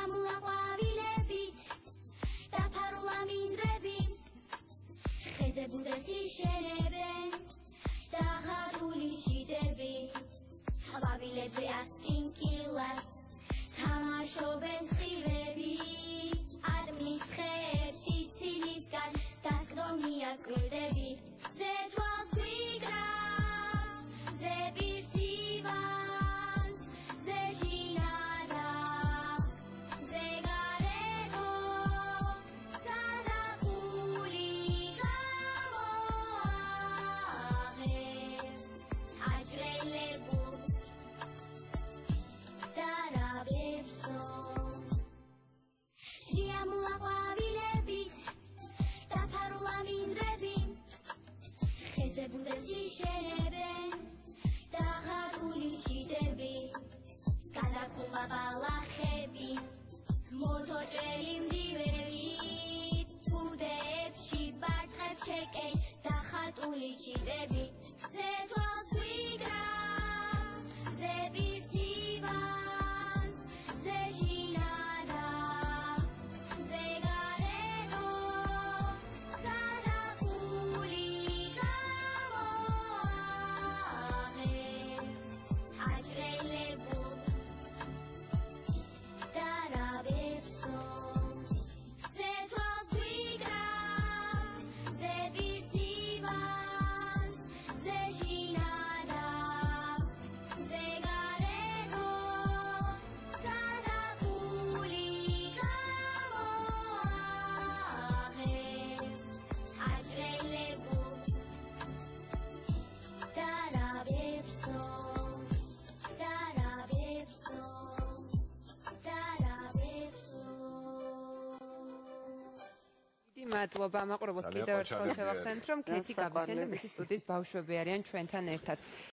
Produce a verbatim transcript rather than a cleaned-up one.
Siamulla ყვავილებით დაფარულა მინდვრები ხეზე ბუდეს იშენებენ დახატული ჩიტები ყვავილებზე ასკინკილას თამაშობენ სხივები ატმის ხეებს სიცილისგან დასკდომიათ გვერდები ზე თვალს გვიგრავს ზე პირს ივანს ზე შინადა ზე გარეთო გადახული გამოაღებს აჭრელებუს დარაბებსო Siamulla ყვავილებით დაფარულა მინდვრები ხეზე ბუდეს იშენებენ დახატული ჩიტები გადახურვა ბალახები მოტოჭერი მძივები ბუდეებში ბარტყებს შეკენ დახატული ჩიტები ზე თვალს გვიგრავს ზე პირს ივანს ზე შინადა ზე გარეთო გადახული გამოაღებს აჭრელებუს დარაბებსო ზე თვალს გვიგრავს ზე პირს ივანს ზე შინადა ზე გარეთო გადახული გამოაღებს აჭრელებუს დარაბებსო დარაბებსო დარაბებსო დიდი მადლობა მაყურებელს კიდევ ერთხელ შევახსენებთ რომ ქეთი გაბისელი და მისი სტუდიის ბავშვები არიან ჩვენთან ერთად